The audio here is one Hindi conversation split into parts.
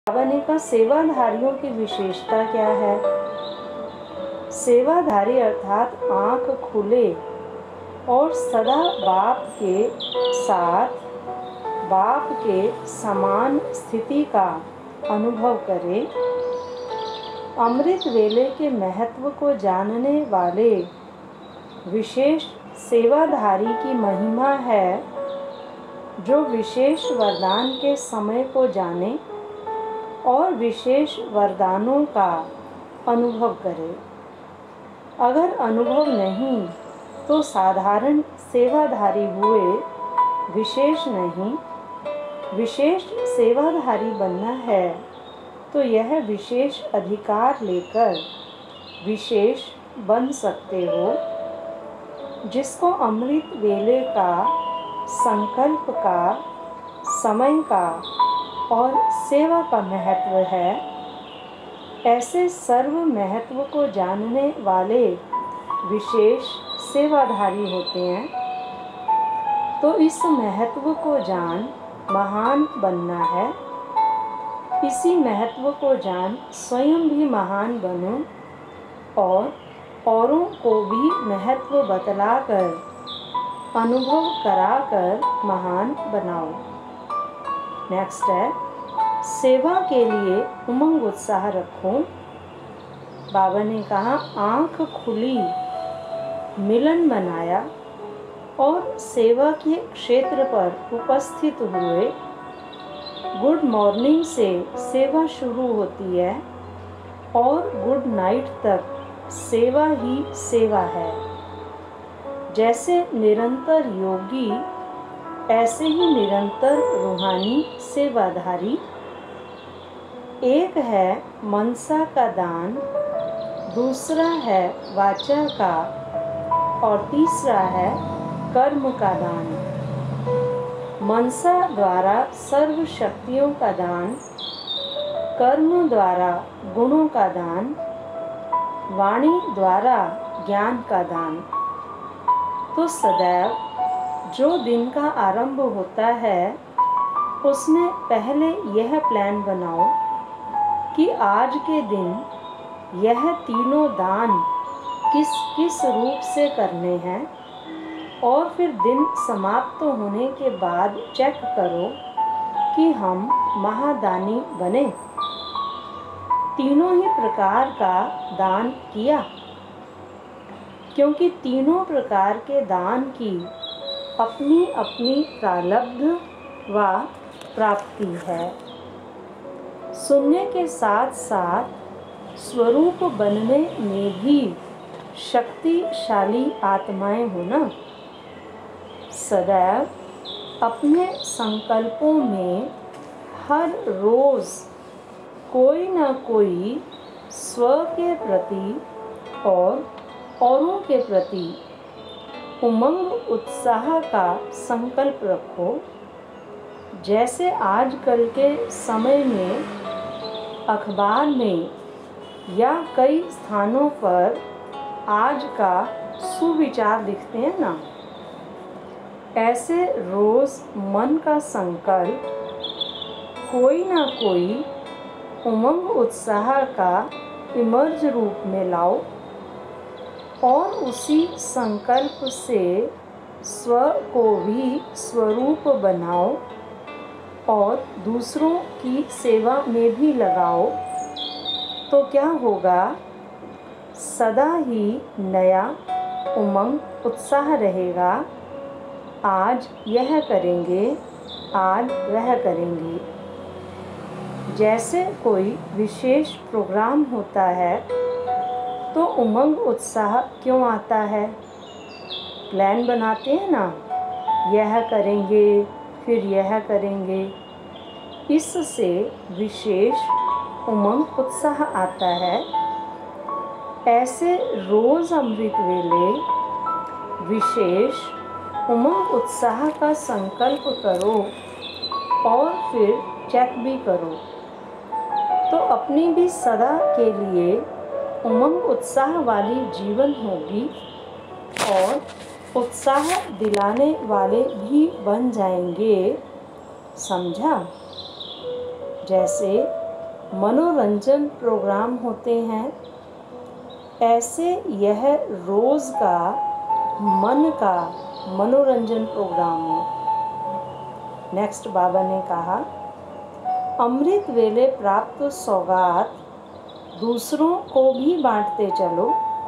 बाबा ने कहा सेवाधारियों की विशेषता क्या है। सेवाधारी अर्थात आंख खुले और सदा बाप के साथ बाप के समान स्थिति का अनुभव करे, अमृत वेले के महत्व को जानने वाले विशेष सेवाधारी की महिमा है, जो विशेष वरदान के समय को जाने और विशेष वरदानों का अनुभव करे। अगर अनुभव नहीं तो साधारण सेवाधारी हुए, विशेष नहीं। विशेष सेवाधारी बनना है तो यह विशेष अधिकार लेकर विशेष बन सकते हो, जिसको अमृत वेले का, संकल्प का, समय का और सेवा का महत्व है। ऐसे सर्व महत्व को जानने वाले विशेष सेवाधारी होते हैं। तो इस महत्व को जान महान बनना है। इसी महत्व को जान स्वयं भी महान बनो और औरों को भी महत्व बतलाकर, अनुभव कराकर महान बनाओ। नेक्स्ट है, सेवा के लिए उमंग उत्साह रखो। बाबा ने कहा आंख खुली, मिलन बनाया और सेवा के क्षेत्र पर उपस्थित हुए। गुड मॉर्निंग से सेवा शुरू होती है और गुड नाइट तक सेवा ही सेवा है। जैसे निरंतर योगी, ऐसे ही निरंतर रूहानी सेवाधारी। एक है मनसा का दान, दूसरा है वाचा का और तीसरा है कर्म का दान। मनसा द्वारा सर्व शक्तियों का दान, कर्म द्वारा गुणों का दान, वाणी द्वारा ज्ञान का दान। तो सदैव जो दिन का आरंभ होता है, उसमें पहले यह प्लान बनाओ कि आज के दिन यह तीनों दान किस किस रूप से करने हैं, और फिर दिन समाप्त होने के बाद चेक करो कि हम महादानी बने, तीनों ही प्रकार का दान किया। क्योंकि तीनों प्रकार के दान की अपनी अपनी प्रारब्ध व प्राप्ति है। सुनने के साथ साथ स्वरूप बनने में भी शक्तिशाली आत्माएं हो ना। सदैव अपने संकल्पों में हर रोज कोई न कोई स्व के प्रति और औरों के प्रति उमंग उत्साह का संकल्प रखो। जैसे आजकल के समय में अखबार में या कई स्थानों पर आज का सुविचार लिखते हैं ना, ऐसे रोज मन का संकल्प कोई ना कोई उमंग उत्साह का इमर्ज रूप में लाओ और उसी संकल्प से स्व को भी स्वरूप बनाओ और दूसरों की सेवा में भी लगाओ। तो क्या होगा, सदा ही नया उमंग उत्साह रहेगा। आज यह करेंगे, आज वह करेंगे। जैसे कोई विशेष प्रोग्राम होता है तो उमंग उत्साह क्यों आता है? प्लान बनाते हैं ना, यह करेंगे फिर यह करेंगे, इससे विशेष उमंग उत्साह आता है। ऐसे रोज अमृत वेले विशेष उमंग उत्साह का संकल्प करो और फिर चेक भी करो, तो अपनी भी सदा के लिए उमंग उत्साह वाली जीवन होगी और उत्साह दिलाने वाले भी बन जाएंगे। समझा? जैसे मनोरंजन प्रोग्राम होते हैं, ऐसे यह रोज़ का मन का मनोरंजन प्रोग्राम हो। नेक्स्ट बाबा ने कहा, अमृत वेले प्राप्त सौगात दूसरों को भी बांटते चलो।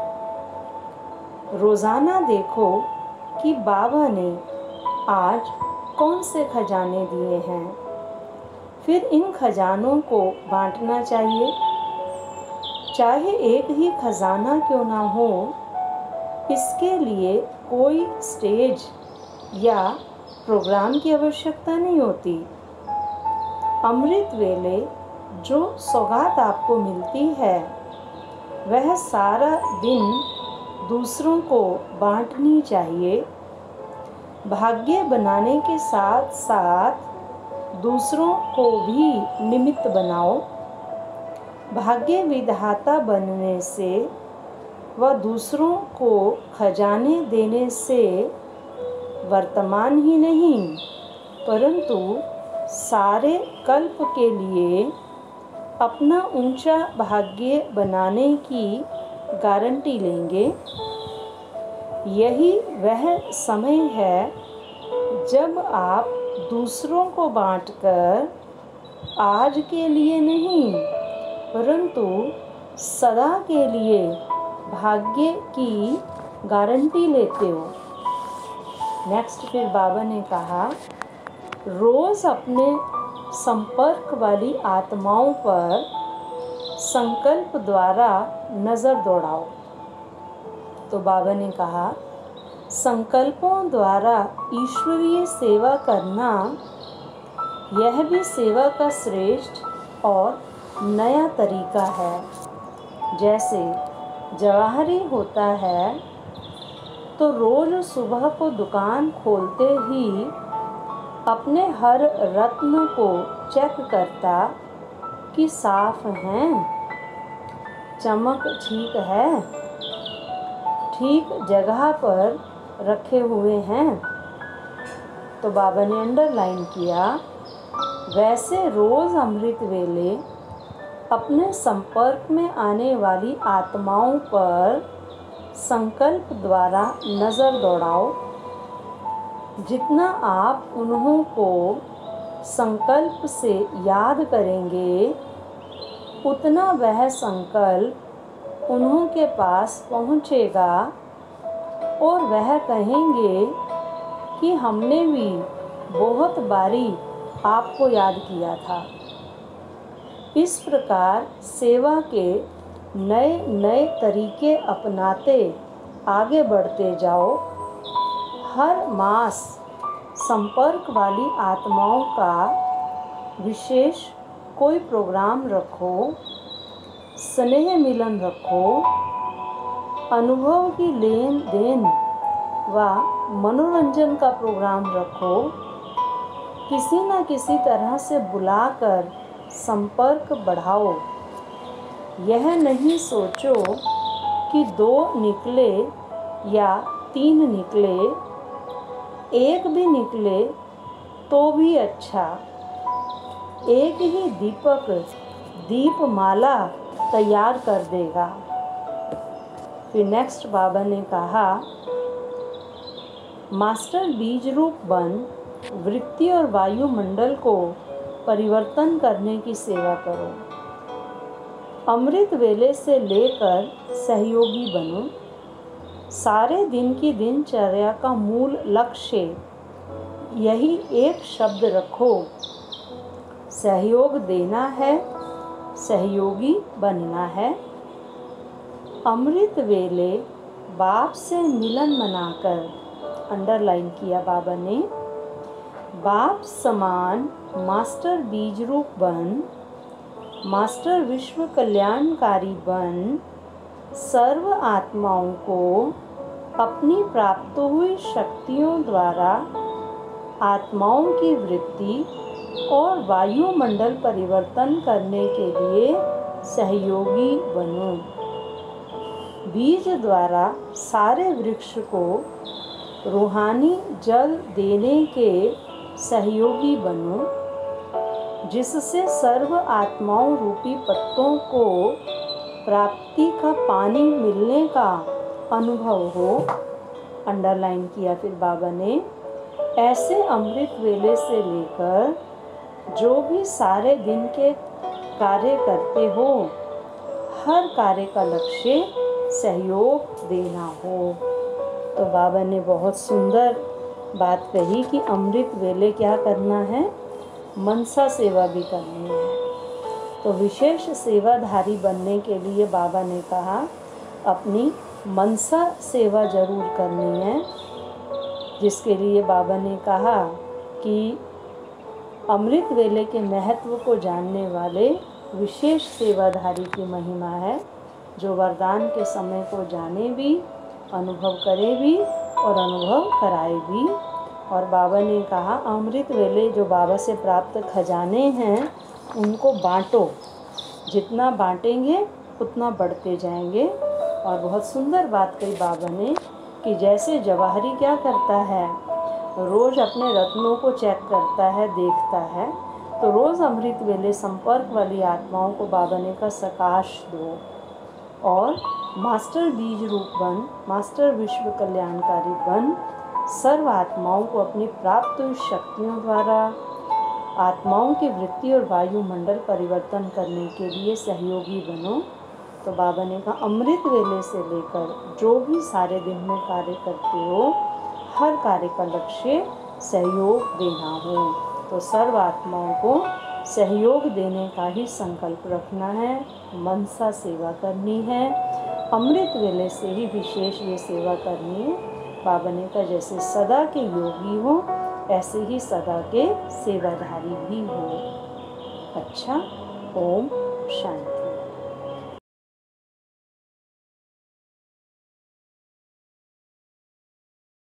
रोज़ाना देखो कि बाबा ने आज कौन से खजाने दिए हैं, फिर इन खजानों को बांटना चाहिए। चाहे एक ही खजाना क्यों ना हो, इसके लिए कोई स्टेज या प्रोग्राम की आवश्यकता नहीं होती। अमृत वेले जो सौगात आपको मिलती है, वह सारा दिन दूसरों को बांटनी चाहिए। भाग्य बनाने के साथ साथ दूसरों को भी निमित्त बनाओ। भाग्य विधाता बनने से व दूसरों को खजाने देने से वर्तमान ही नहीं परंतु सारे कल्प के लिए अपना ऊंचा भाग्य बनाने की गारंटी लेंगे। यही वह समय है जब आप दूसरों को बांटकर आज के लिए नहीं परंतु सदा के लिए भाग्य की गारंटी लेते हो। नेक्स्ट फिर बाबा ने कहा, रोज़ अपने संपर्क वाली आत्माओं पर संकल्प द्वारा नज़र दौड़ाओ। तो बाबा ने कहा, संकल्पों द्वारा ईश्वरीय सेवा करना यह भी सेवा का श्रेष्ठ और नया तरीका है। जैसे जवाहरी होता है तो रोज़ सुबह को दुकान खोलते ही अपने हर रत्न को चेक करता कि साफ हैं, चमक ठीक है, ठीक जगह पर रखे हुए हैं। तो बाबा ने अंडरलाइन किया, वैसे रोज़ अमृत वेले अपने संपर्क में आने वाली आत्माओं पर संकल्प द्वारा नज़र दौड़ाओ। जितना आप उन्हों को संकल्प से याद करेंगे उतना वह संकल्प उन्हों के पास पहुँचेगा और वह कहेंगे कि हमने भी बहुत बारी आपको याद किया था। इस प्रकार सेवा के नए नए तरीके अपनाते आगे बढ़ते जाओ। हर मास संपर्क वाली आत्माओं का विशेष कोई प्रोग्राम रखो, स्नेह मिलन रखो, अनुभव की लेन देन व मनोरंजन का प्रोग्राम रखो। किसी न किसी तरह से बुलाकर संपर्क बढ़ाओ। यह नहीं सोचो कि 2 निकले या 3 निकले, एक भी निकले तो भी अच्छा। एक ही दीपक दीपमाला तैयार कर देगा। फिर नेक्स्ट बाबा ने कहा, मास्टर बीज रूप बन वृत्ति और वायुमंडल को परिवर्तन करने की सेवा करो। अमृत वेले से लेकर सहयोगी बनो। सारे दिन की दिनचर्या का मूल लक्ष्य यही एक शब्द रखो, सहयोग देना है, सहयोगी बनना है। अमृत वेले बाप से मिलन मनाकर, अंडरलाइन किया बाबा ने, बाप समान मास्टर बीज रूप बन, मास्टर विश्व कल्याणकारी बन, सर्व आत्माओं को अपनी प्राप्त हुई शक्तियों द्वारा आत्माओं की वृत्ति और वायुमंडल परिवर्तन करने के लिए सहयोगी बनो। बीज द्वारा सारे वृक्ष को रूहानी जल देने के सहयोगी बनो। जिससे सर्व आत्माओं रूपी पत्तों को प्राप्ति का पानी मिलने का अनुभव हो। अंडरलाइन किया फिर बाबा ने। ऐसे अमृत वेले से लेकर जो भी सारे दिन के कार्य करते हो, हर कार्य का लक्ष्य सहयोग देना हो। तो बाबा ने बहुत सुंदर बात कही कि अमृत वेले क्या करना है, मनसा सेवा भी करनी है। तो विशेष सेवाधारी बनने के लिए बाबा ने कहा अपनी मनसा सेवा जरूर करनी है, जिसके लिए बाबा ने कहा कि अमृत वेले के महत्व को जानने वाले विशेष सेवाधारी की महिमा है, जो वरदान के समय को जाने भी, अनुभव करे भी और अनुभव कराए भी। और बाबा ने कहा अमृत वेले जो बाबा से प्राप्त खजाने हैं उनको बांटो, जितना बांटेंगे उतना बढ़ते जाएंगे। और बहुत सुंदर बात कही बाबा ने कि जैसे जवाहरी क्या करता है, रोज़ अपने रत्नों को चेक करता है, देखता है, तो रोज़ अमृत वेले संपर्क वाली आत्माओं को बाबा ने कहा सकाश दो और मास्टर बीज रूप बन, मास्टर विश्व कल्याणकारी बन, सर्व आत्माओं को अपनी प्राप्त हुई शक्तियों द्वारा आत्माओं की वृत्ति और वायुमंडल परिवर्तन करने के लिए सहयोगी बनो। तो बाबा ने कहा अमृत वेले से लेकर जो भी सारे दिन में कार्य करते हो, हर कार्य का लक्ष्य सहयोग देना हो। तो सर्व आत्माओं को सहयोग देने का ही संकल्प रखना है, मनसा सेवा करनी है। अमृत वेले से ही विशेष ये सेवा करनी है। बाबा ने कहा जैसे सदा के योगी हो ऐसे ही सदा के सेवाधारी भी हो। अच्छा, ओम शांति।